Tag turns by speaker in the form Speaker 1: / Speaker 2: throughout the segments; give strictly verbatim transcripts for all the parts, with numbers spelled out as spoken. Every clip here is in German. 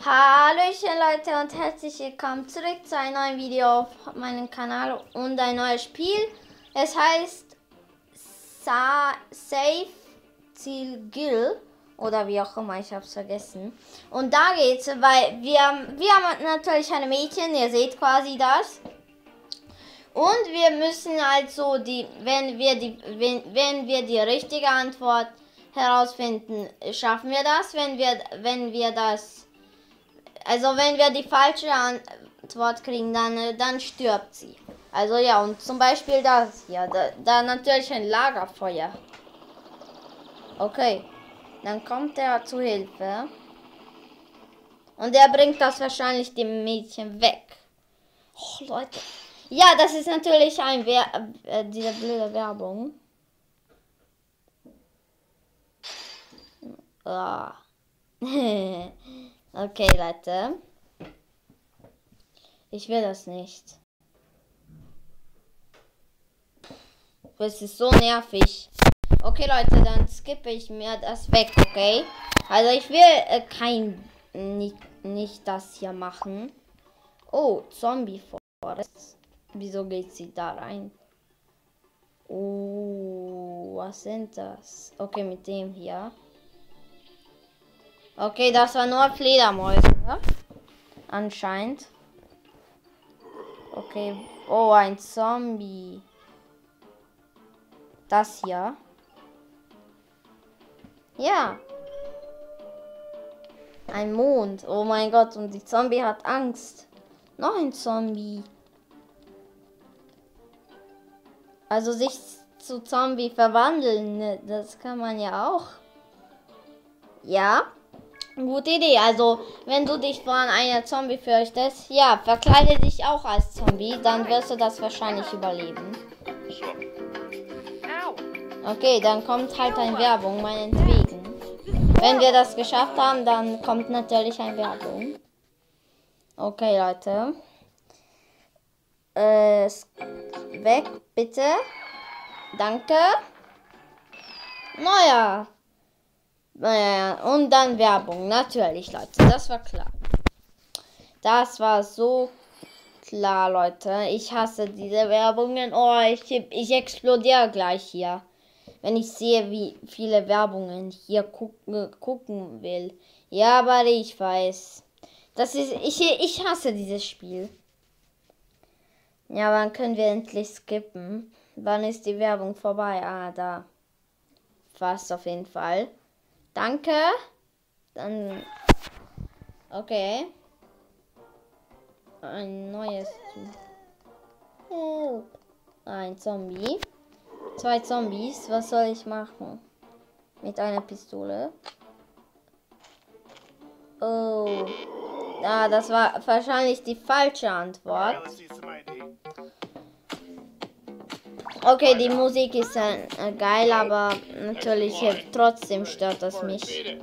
Speaker 1: Hallöchen Leute und herzlich willkommen zurück zu einem neuen Video auf meinem Kanal und ein neues Spiel. Es heißt Sa Safe Ziel oder wie auch immer, ich habe es vergessen. Und da geht's, weil wir, wir haben natürlich ein Mädchen, ihr seht quasi das. Und wir müssen also die, wenn wir die, wenn, wenn wir die richtige Antwort herausfinden, schaffen wir das. Wenn wir, wenn wir das Also wenn wir die falsche Antwort kriegen, dann, dann stirbt sie. Also ja, und zum Beispiel das hier. Da, da natürlich ein Lagerfeuer. Okay. Dann kommt er zu Hilfe. Und er bringt das wahrscheinlich dem Mädchen weg. Oh, Leute. Ja, das ist natürlich ein Wer äh, diese blöde Werbung. Ah. Okay, Leute. Ich will das nicht. Es ist so nervig. Okay, Leute, dann skippe ich mir das weg, okay? Also ich will äh, kein... Nicht, nicht das hier machen. Oh, Zombie Forest. Wieso geht sie da rein? Oh, was sind das? Okay, mit dem hier. Okay, das war nur Fledermäuse. Anscheinend. Okay. Oh, ein Zombie. Das hier. Ja. Ein Mond. Oh mein Gott. Und die Zombie hat Angst. Noch ein Zombie. Also sich zu Zombie verwandeln. Das kann man ja auch. Ja. Gute Idee. Also, wenn du dich vor einer Zombie fürchtest, ja, verkleide dich auch als Zombie, dann wirst du das wahrscheinlich überleben. Okay, dann kommt halt eine Werbung, meinetwegen. Wenn wir das geschafft haben, dann kommt natürlich eine Werbung. Okay, Leute. Äh, weg, bitte. Danke. Naja. Naja, und dann Werbung. Natürlich, Leute. Das war klar. Das war so klar, Leute. Ich hasse diese Werbungen. Oh, ich, ich explodiere gleich hier. Wenn ich sehe, wie viele Werbungen hier gucken, gucken will. Ja, aber ich weiß. Das ist. Ich, ich hasse dieses Spiel. Ja, wann können wir endlich skippen? Wann ist die Werbung vorbei? Ah, da. Fast auf jeden Fall. Danke. Dann. Okay. Ein neues. Help. Ein Zombie. Zwei Zombies. Was soll ich machen? Mit einer Pistole. Oh. Ah, das war wahrscheinlich die falsche Antwort. Okay, die Musik ist äh, geil, aber natürlich äh, trotzdem stört das mich.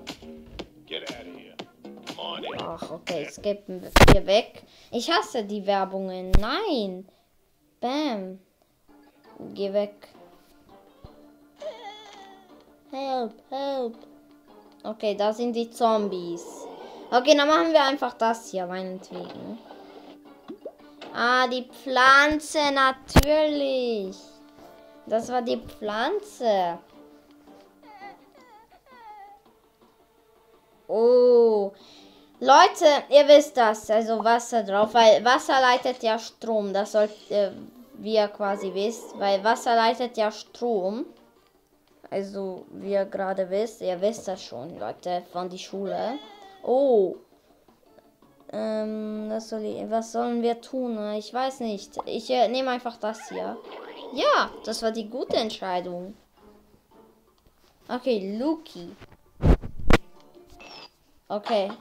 Speaker 1: Ach, okay, skippen wir weg. Ich hasse die Werbungen. Nein. Bam. Geh weg. Help, help. Okay, da sind die Zombies. Okay, dann machen wir einfach das hier, meinetwegen. Ah, die Pflanze, natürlich. Das war die Pflanze. Oh. Leute, ihr wisst das. Also Wasser drauf. Weil Wasser leitet ja Strom. Das sollt äh, ihr quasi wisst. Weil Wasser leitet ja Strom. Also, wie ihr gerade wisst. Ihr wisst das schon, Leute. Von der Schule. Oh. Ähm, was, soll ich, was sollen wir tun? Ich weiß nicht. Ich äh, nehme einfach das hier. Ja, das war die gute Entscheidung. Okay, Luki. Okay.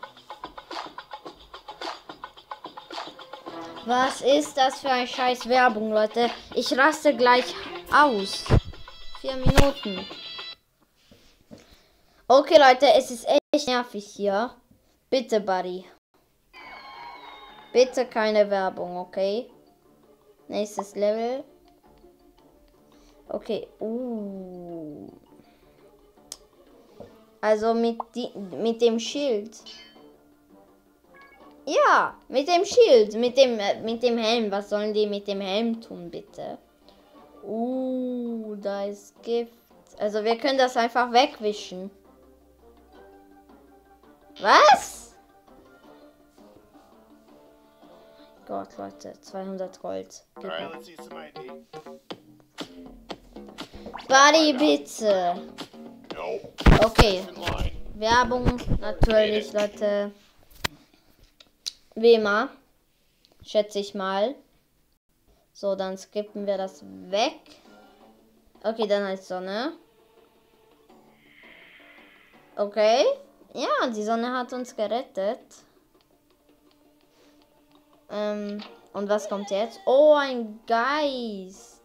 Speaker 1: Was ist das für eine scheiß Werbung, Leute? Ich raste gleich aus. Vier Minuten. Okay, Leute, es ist echt nervig hier. Bitte, Buddy. Bitte keine Werbung, okay? Nächstes Level. Okay. Uh. Also mit, die, mit dem Schild. Ja, mit dem Schild, mit dem, äh, mit dem Helm. Was sollen die mit dem Helm tun, bitte? Uh, da ist Gift. Also wir können das einfach wegwischen. Was? Gott, Leute, zweihundert Gold. Buddy, bitte. Okay. Werbung, natürlich, Leute. Wie immer. Schätze ich mal. So, dann skippen wir das weg. Okay, dann als Sonne. Okay. Ja, die Sonne hat uns gerettet. Ähm, und was kommt jetzt? Oh, ein Geist.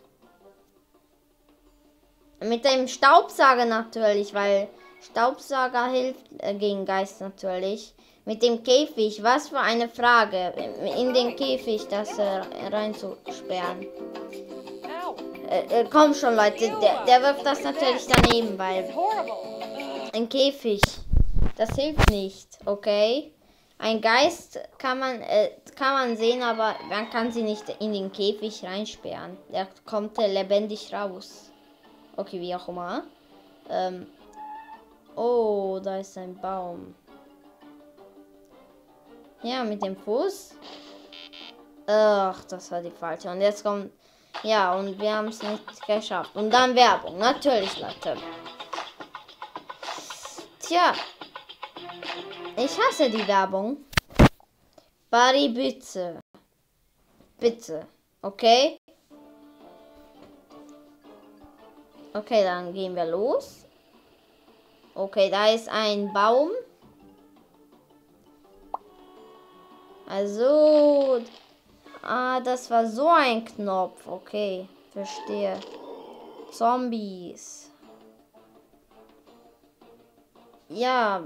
Speaker 1: Mit dem Staubsauger natürlich, weil Staubsauger hilft äh, gegen Geist natürlich. Mit dem Käfig, was für eine Frage. In den Käfig das äh, reinzusperren. Äh, äh, komm schon, Leute, der, der wirft das natürlich daneben, weil ein Käfig, das hilft nicht, okay? Ein Geist kann man, äh, kann man sehen, aber man kann sie nicht in den Käfig reinsperren. Der kommt äh, lebendig raus. Okay, wie auch immer. Ähm, oh, da ist ein Baum. Ja, mit dem Fuß. Ach, das war die falsche. Und jetzt kommt... Ja, und wir haben es nicht geschafft. Und dann Werbung. Natürlich, Leute. Tja. Ich hasse die Werbung. Buddy, bitte. Bitte. Okay? Okay, dann gehen wir los. Okay, da ist ein Baum. Also, ah, das war so ein Knopf. Okay, verstehe. Zombies. Ja.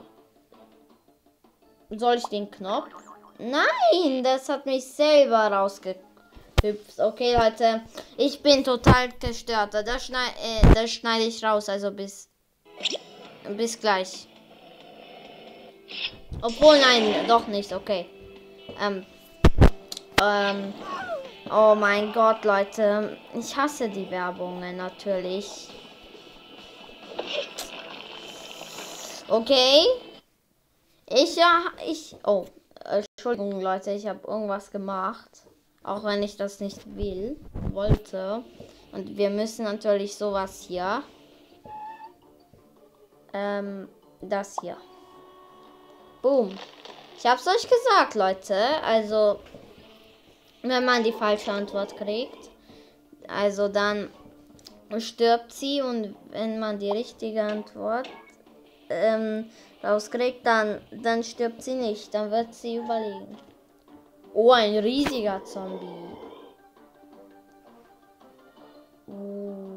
Speaker 1: Soll ich den Knopf? Nein, das hat mich selber rausgehüpft. Okay, Leute, ich bin total gestört. Das, schneid, äh, das schneide ich raus, also bis, bis gleich. Obwohl, nein, doch nicht, okay. Ähm, ähm, oh mein Gott, Leute. Ich hasse die Werbungen natürlich. Okay. Ich, ja, ich, oh, Entschuldigung, Leute, ich habe irgendwas gemacht. Auch wenn ich das nicht will, wollte. Und wir müssen natürlich sowas hier. Ähm, das hier. Boom. Ich hab's euch gesagt, Leute. Also, wenn man die falsche Antwort kriegt, also dann stirbt sie. Und wenn man die richtige Antwort ähm, rauskriegt, dann, dann stirbt sie nicht. Dann wird sie überlegen. Oh, ein riesiger Zombie. Uh.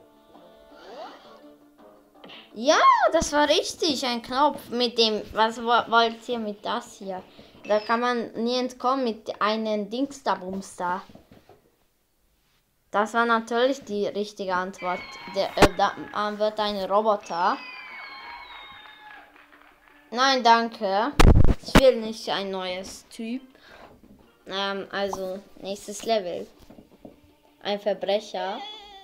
Speaker 1: Ja, das war richtig. Ein Knopf mit dem, was wollt ihr mit das hier? Da kann man nie entkommen mit einem Dings da Bums da. Das war natürlich die richtige Antwort. Der, äh, da wird ein Roboter. Nein, danke. Ich will nicht ein neues Typ. Ähm, also, nächstes Level. Ein Verbrecher.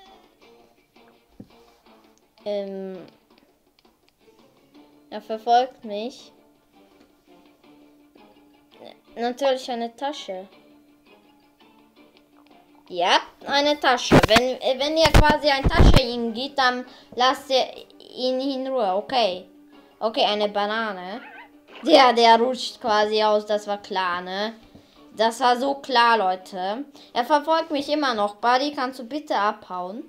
Speaker 1: Ähm... Er verfolgt mich. Natürlich eine Tasche. Ja, eine Tasche. Wenn, wenn ihr quasi eine Tasche ihm geht, dann lasst ihr ihn in Ruhe. Okay. Okay, eine Banane. Ja, der rutscht quasi aus. Das war klar, ne? Das war so klar, Leute. Er verfolgt mich immer noch. Buddy, kannst du bitte abhauen?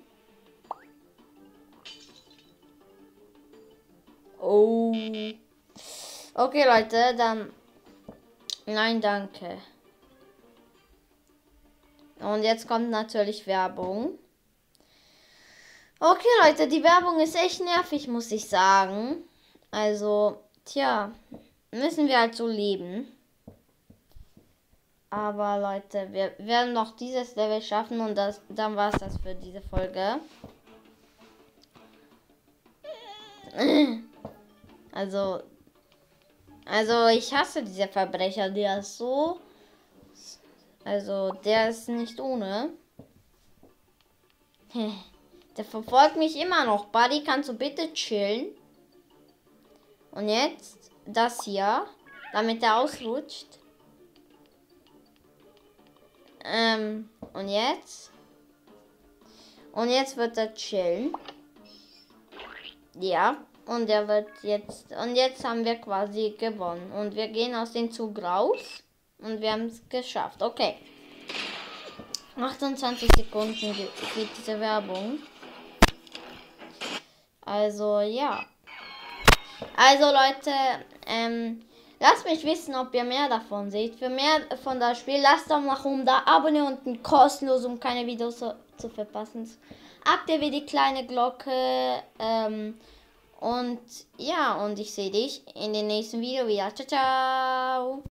Speaker 1: Oh. Okay, Leute, dann... Nein, danke. Und jetzt kommt natürlich Werbung. Okay, Leute, die Werbung ist echt nervig, muss ich sagen. Also, tja, müssen wir halt so leben. Aber, Leute, wir werden noch dieses Level schaffen und das, dann war es das für diese Folge. Also, Also ich hasse diese Verbrecher, der ist so... Also der ist nicht ohne. Der verfolgt mich immer noch. Buddy, kannst du bitte chillen? Und jetzt das hier, damit er ausrutscht. Ähm, und jetzt? Und jetzt wird er chillen. Ja, und er wird jetzt... Und jetzt haben wir quasi gewonnen. Und wir gehen aus dem Zug raus. Und wir haben es geschafft. Okay. achtundzwanzig Sekunden geht diese Werbung. Also, ja. Also, Leute, ähm... lasst mich wissen, ob ihr mehr davon seht. Für mehr von das Spiel, lasst Daumen nach oben da, abonnieren unten kostenlos, um keine Videos zu, zu verpassen. Aktiviert die kleine Glocke. Ähm, und ja, und ich sehe dich in den nächsten Video wieder. Ciao, ciao.